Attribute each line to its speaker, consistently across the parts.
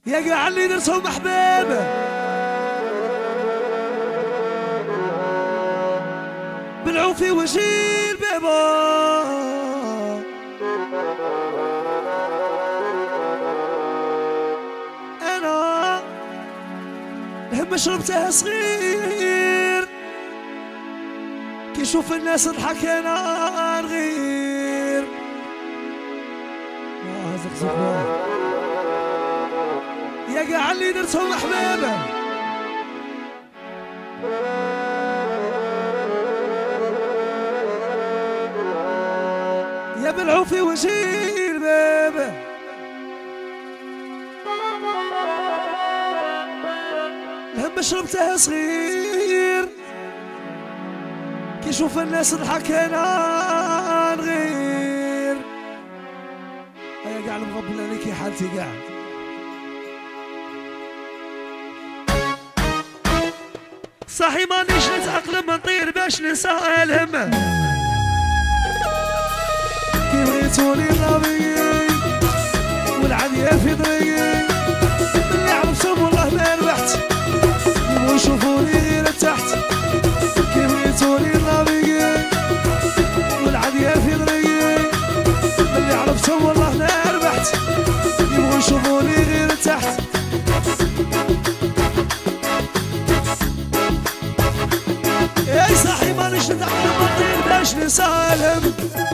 Speaker 1: يا قاع اللي درتهم احباب بالعوفي وجي البابا انا الهم شربتها صغير كي نشوف الناس تضحك انا نغير يا قاع اللي درتهم احبابه يا بالعوفي وجي البابه الهم شربتها صغير كي نشوف الناس تضحك انا نغير يا قاع المغبل عليك يا حالتي قاع صاحي مانيش نتأقلم نطير باش ننسى الهم كي بغيتوني نابي والعادية في ضريقي اللي عرفتهم والله ما ربحت يبغوا يشوفوني غير تحت كي بغيتوني نابي والعادية في ضريقي اللي عرفتهم والله ما ربحت يبغوا يشوفوني غير تحت يا صاحي مانيش نتعلم نطير باش ننسى الهم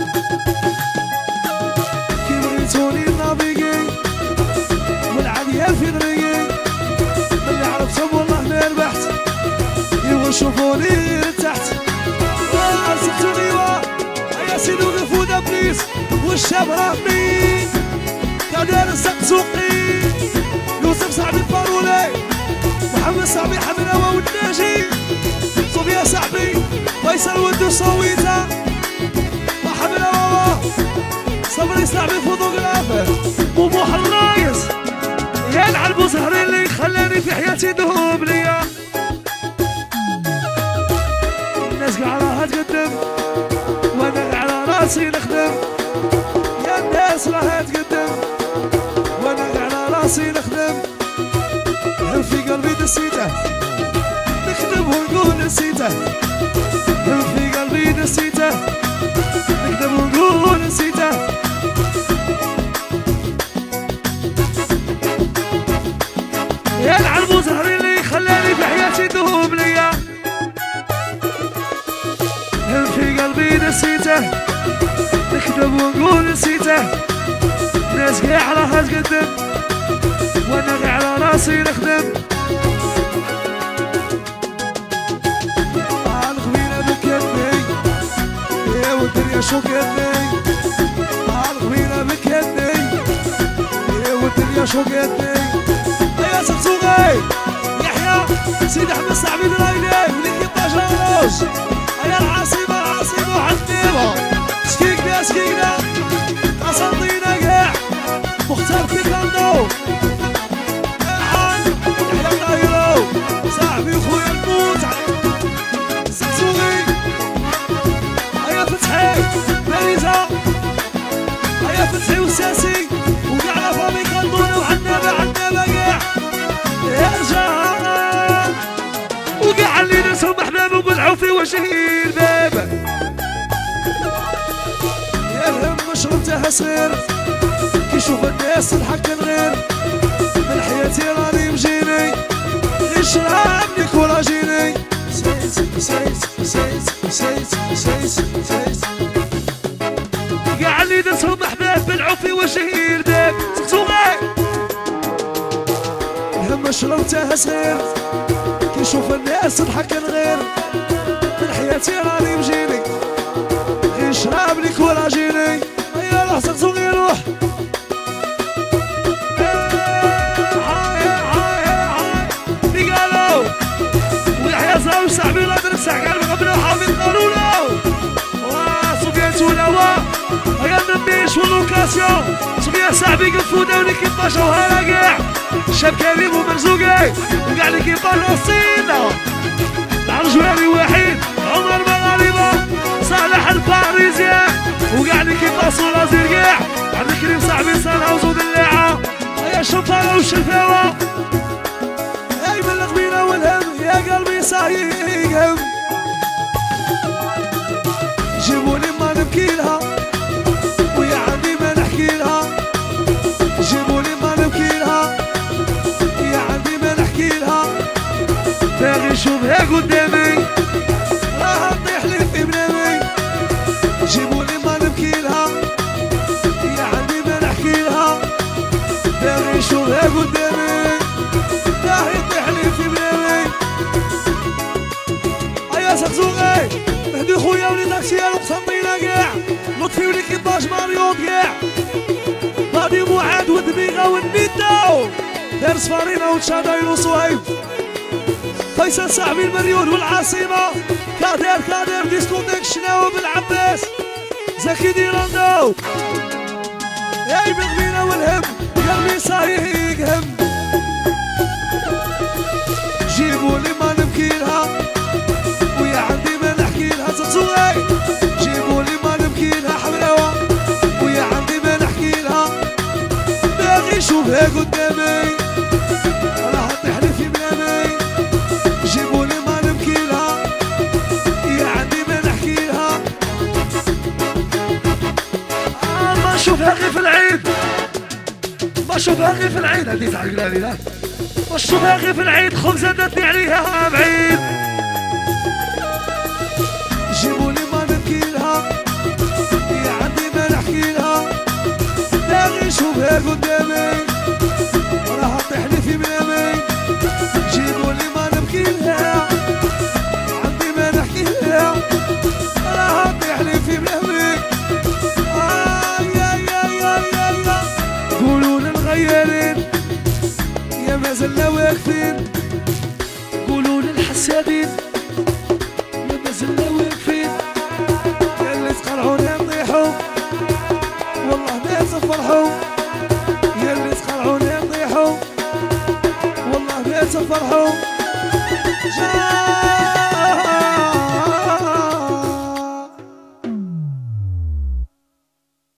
Speaker 1: كي بغيتوني نافيقي والعالية في ضريقي اللي عرفتهم والله ما ربحت يبغوا يشوفوني لتحت سقتوني يا سيدي وقفوا دبليس والشاب رامي كادر السق سوقي يوسف صاحبي الفارولي محمد صاحبي حمد هوا والناجي يا صاحبي فيصل ودو صويته محمد هوا صبري صاحبي فوتوغرافر وموح الرايس يا العلبو زهري اللي خلاني في حياتي ذهب ليا الناس قاع راها تقدم وانا على راسي نخدم يا الناس راها تقدم وانا على راسي نخدم هم في قلبي دسيته نكتب ونقول نسيته هم في قلبي نسيته نكتب ونقول نسيته يا العلبو زهري اللي خلاني في حياتي ذهب ليا هم في قلبي نسيته نكتب ونقول نسيته ناس قاع راها تقدم وانا قاع على راسي نخدم والدنيا شوقتني عالغوينة بكتني والدنيا شوقتني يا سقسوقي يحيى سيد احمد صاحبي درايلي وليك 12 روج يا العاصمة وحنيبة سكيكنا قصدينا كاع مختار كيكاندو يحيى الطايرو صاحبي خويا الموت سقسوقي مريزة هيا فتحي والساسي وقاع لا فامي كالدونة وعنابة قاع يا رجال وقاع اللي ناسهم احباب وبالعوفي وجهي الباب يا الهم شربتها صغير كي نشوف الناس تضحك نغير من حياتي راني مجيني غير شرابني كوراجيني قاع اللي درتهم احباب بالعوفي وجهي الباب سقسوقي الهم شربتها صغير كي نشوف الناس تضحك نغير من حياتي راني مجيني غير شراب لي كوراجيني هيا روح سقسوقي روح اللي قالوا ويحيى صاحبي صاحبي لا درس قال قبل حافظ قالوا وصفيان سولاوا هيا النبيش واللوكاسيون صفيان صاحبي قفوا داولي كيفاش وهلا كاع شاب كريم ومرزوقي وكاع لي كيفاش الصينة العرجواني وحيد عمر مغاربة صالح الباريزيان وكاع لي كيفاش ولا زرقاع عبد الكريم صاحبي صالح وزود اللاعة هيا الشفارة والشفاوة شوفها قدامي راح تطيح لي في منامي جيبولي ما نبكي لها يا عندي ما نحكي لها باغي نشوفها قدامي راح يطيح لي في منامي ايا زغزوغي مهدي خويا ولي داكسيان وقسنطينة كاع لطفي ولي كيباج ماريوط كاع غادي معاد ودميغة والنيداو دار صفارينة وتشادايل وصهيب فيصل صاحبي المليون والعاصمة كادير ديسكوتيك الشناوي بالعباس زكي ديراندو هاي بالغبينة والهم قلبي صايق هم جيبولي ما نبكي لها ويا عندي ما نحكي لها زغزوغي جيبولي ما نبكي لها حمراوة ويا عندي ما نحكي لها باغي نشوفها قدامي راح تطيح لي في منامي جيبولي ما نبكي لها يا عندي ما نحكي لها ما نشوفها غير في العيد ما نشوفها غير في العيد هادي تاع القلالي لا ما نشوفها غير في العيد خبزة داتني عليها بعيد جيبولي ما نبكي لها يا عندي ما نحكي لها باغي نشوفها قدامي راح تطيح لي في منامي جيبولي ما نبكي لها عندي ما نحكي لها راح تطيح لي في منامي يا قولوا للغيالين يا ما زلنا واقفين قولوا للحسادين يا ما زلنا واقفين يا اللي تقرعونا نطيحوا والله ما تفرحوا يا اللي تقرعونا نطيحوا والله ما تفرحوا